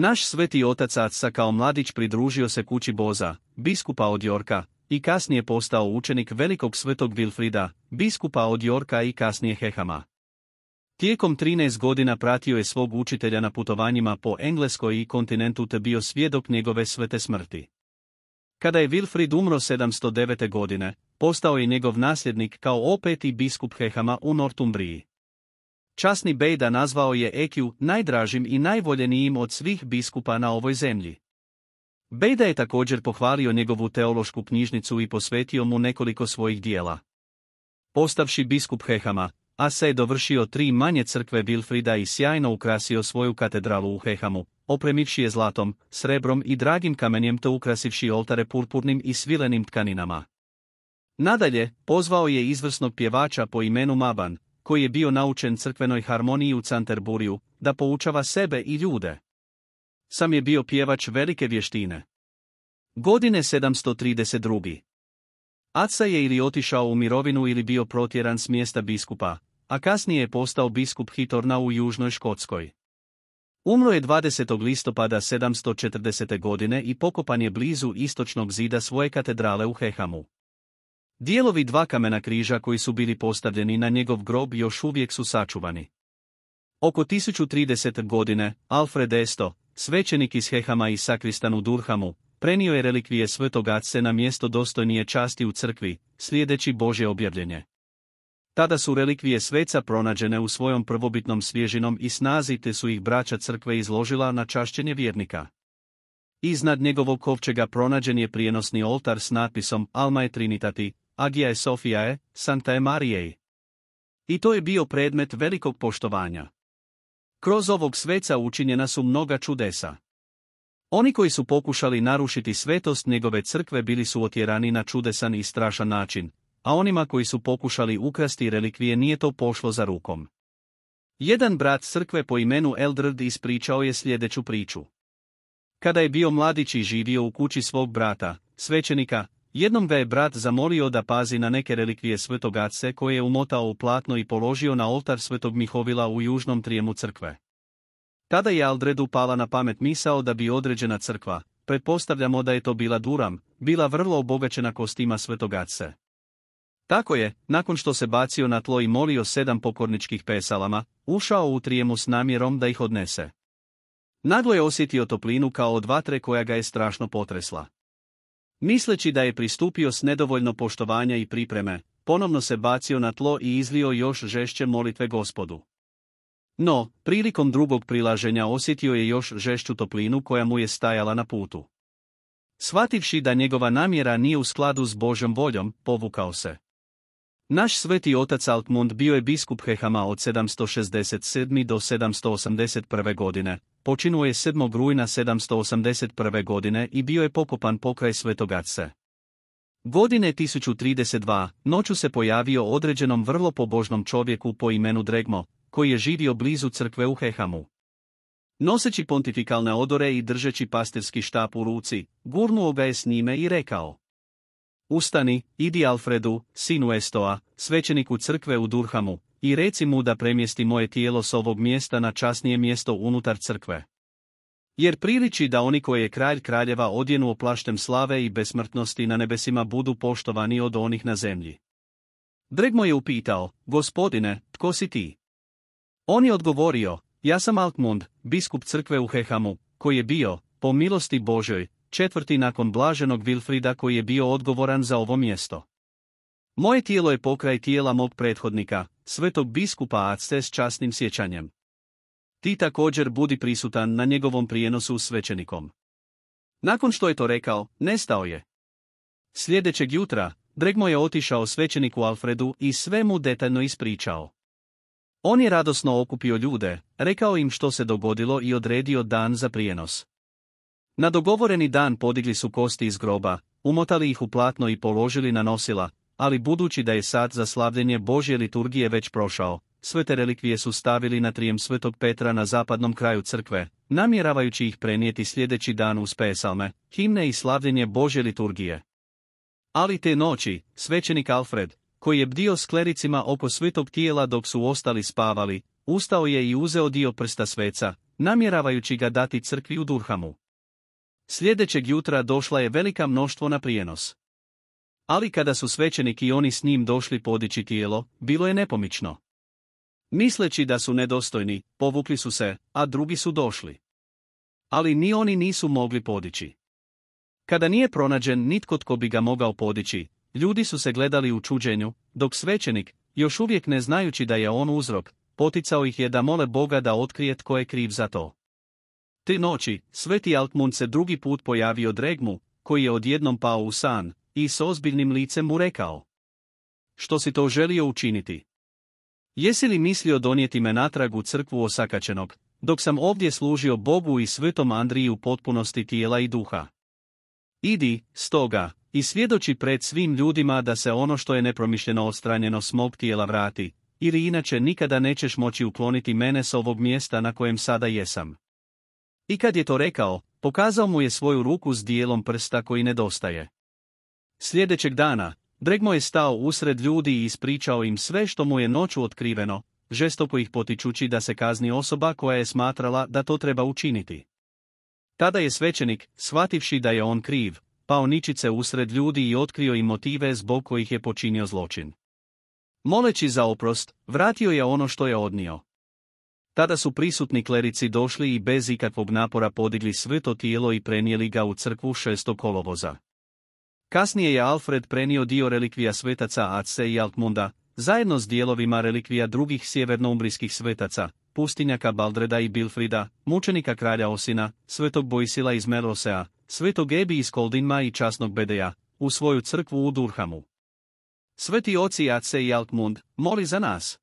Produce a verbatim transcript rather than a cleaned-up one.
Naš sveti otac Aca kao mladić pridružio se kući Boza, biskupa od Yorka, i kasnije postao učenik velikog svetog Wilfrida, biskupa od Yorka i kasnije Hehama. Tijekom trinaest godina pratio je svog učitelja na putovanjima po Engleskoj i kontinentu te bio svjedok njegove svete smrti. Kada je Wilfrid umro sedamsto devete. godine, postao je njegov nasljednik kao opeti biskup Hehama u Northumbriji. Časni bejda nazvao je Ekju najdražim i najvoljenijim od svih biskupa na ovoj zemlji. Bejda je također pohvalio njegovu teološku knjižnicu i posvetio mu nekoliko svojih dijela. Postavši biskup Hehama, Asa je dovršio tri manje crkve Wilfrida i sjajno ukrasio svoju katedralu u Hehamu, opremivši je zlatom, srebrom i dragim kamenjem te ukrasivši oltare purpurnim i svilenim tkaninama. Nadalje, pozvao je izvrsnog pjevača po imenu Maban, koji je bio naučen crkvenoj harmoniji u Canterburiju, da poučava sebe i ljude. Sam je bio pjevač velike vještine. Godine sedamsto trideset druge. Aca je ili otišao u mirovinu ili bio protjeran s mjesta biskupa, a kasnije je postao biskup Hitorna u Južnoj Škotskoj. Umro je dvadesetog listopada sedamsto četrdesete. godine i pokopan je blizu istočnog zida svoje katedrale u Hehamu. Dijelovi dva kamena križa koji su bili postavljeni na njegov grob još uvijek su sačuvani. Oko tisuću tridesete. godine, Alfred Esto, svećenik iz Hehama i sakristan u Durhamu, prenio je relikvije svetog Ace na mjesto dostojnije časti u crkvi, slijedeći Božje objavljenje. Tada su relikvije sveca pronađene u svojom prvobitnom svježinom i snazi te su ih braća crkve izložila na čašćenje vjernika. Iznad njegovog kovčega pronađen je prijenosni oltar s natpisom Alma e Trinitati, Agiae Sophiae, Sanctae Mariae. I to je bio predmet velikog poštovanja. Kroz ovog sveca učinjena su mnoga čudesa. Oni koji su pokušali narušiti svetost njegove crkve bili su otjerani na čudesan i strašan način, a onima koji su pokušali ukrasti relikvije nije to pošlo za rukom. Jedan brat crkve po imenu Eldred ispričao je sljedeću priču. Kada je bio mladić i živio u kući svog brata, svećenika, jednom ga je brat zamolio da pazi na neke relikvije svetog Ace koje je umotao u platno i položio na oltar svetog Mihovila u južnom trijemu crkve. Tada je Aldredu pala na pamet misao da bi određena crkva, pretpostavljamo da je to bila Durham, bila vrlo obogaćena kostima svetog Ace. Tako je, nakon što se bacio na tlo i molio sedam pokorničkih pesalama, ušao u trijemu s namjerom da ih odnese. Naglo je osjetio toplinu kao od vatre koja ga je strašno potresla. Misleći da je pristupio s nedovoljno poštovanja i pripreme, ponovno se bacio na tlo i izlio još žešće molitve Gospodu. No, prilikom drugog prilaženja osjetio je još žešću toplinu koja mu je stajala na putu. Shvativši da njegova namjera nije u skladu s Božjom voljom, povukao se. Naš sveti otac Altmund bio je biskup Hehama od sedamsto šezdeset sedme. do sedamsto osamdeset prve. godine, počinuo je sedmog rujna sedamsto osamdeset prve. godine i bio je pokopan pokraj svetog Ace. Godine tisuću trideset dva. noću se pojavio određenom vrlo pobožnom čovjeku po imenu Dregmo, koji je živio blizu crkve u Hehamu. Noseći pontifikalne odore i držeći pastirski štap u ruci, gurnuo ga je s njime i rekao: Ustani, idi Alfredu, sinu Estoa, svećeniku crkve u Durhamu, i reci mu da premjesti moje tijelo s ovog mjesta na časnije mjesto unutar crkve. Jer priliči da oni koje je kralj kraljeva odjenu plaštem slave i besmrtnosti na nebesima budu poštovani od onih na zemlji. Dregmo je upitao: Gospodine, tko si ti? On je odgovorio: Ja sam Altmund, biskup crkve u Hehamu, koji je bio, po milosti Božoj, četvrti nakon blaženog Wilfrida koji je bio odgovoran za ovo mjesto. Moje tijelo je pokraj tijela mog prethodnika, svetog biskupa Ace s časnim sjećanjem. Ti također budi prisutan na njegovom prijenosu s svećenikom. Nakon što je to rekao, nestao je. Sljedećeg jutra, Dregmo je otišao svećeniku Alfredu i sve mu detaljno ispričao. On je radosno okupio ljude, rekao im što se dogodilo i odredio dan za prijenos. Na dogovoreni dan podigli su kosti iz groba, umotali ih u platno i položili na nosila, ali budući da je sat za slavljenje Božje liturgije već prošao, sve te relikvije su stavili na trijem svetog Petra na zapadnom kraju crkve, namjeravajući ih prenijeti sljedeći dan uz pesalme, himne i slavljenje Božje liturgije. Ali te noći, svećenik Alfred, koji je bdio s klericima oko svetog tijela dok su ostali spavali, ustao je i uzeo dio prsta sveca, namjeravajući ga dati crkvi u Durhamu. Sljedećeg jutra došla je velika mnoštvo na prijenos. Ali kada su svećenik i oni s njim došli podići tijelo, bilo je nepomično. Misleći da su nedostojni, povukli su se, a drugi su došli. Ali ni oni nisu mogli podići. Kada nije pronađen nitko tko bi ga mogao podići, ljudi su se gledali u čuđenju, dok svećenik, još uvijek ne znajući da je on uzrok, poticao ih je da mole Boga da otkrije tko je kriv za to. Te noći, sveti Altmund se drugi put pojavio Dregmu, koji je odjednom pao u san, i s ozbiljnim licem mu rekao: Što si to želio učiniti? Jesi li mislio donijeti me natrag u crkvu osakaćenog, dok sam ovdje služio Bogu i svetom Andriji u potpunosti tijela i duha? Idi, stoga, i svjedoči pred svim ljudima da se ono što je nepromišljeno odstranjeno s mog tijela vrati, ili inače nikada nećeš moći ukloniti mene s ovog mjesta na kojem sada jesam. I kad je to rekao, pokazao mu je svoju ruku s dijelom prsta koji nedostaje. Sljedećeg dana, Dregmo je stao usred ljudi i ispričao im sve što mu je noću otkriveno, žestoko ih potičući da se kazni osoba koja je smatrala da to treba učiniti. Tada je svećenik, shvativši da je on kriv, pao ničice usred ljudi i otkrio im motive zbog kojih je počinio zločin. Moleći za oprost, vratio je ono što je odnio. Tada su prisutni klerici došli i bez ikakvog napora podigli sveto tijelo i prenijeli ga u crkvu šestog kolovoza. Kasnije je Alfred prenio dio relikvija svetaca Atse i Altmunda, zajedno s dijelovima relikvija drugih sjevernoumbrijskih svetaca, pustinjaka Baldreda i Bilfrida, mučenika kralja Osina, svetog Bojsila iz Melosea, svetog Ebi iz Koldinma i časnog Bedeja, u svoju crkvu u Durhamu. Sveti oci Atse i Altmund, moli za nas.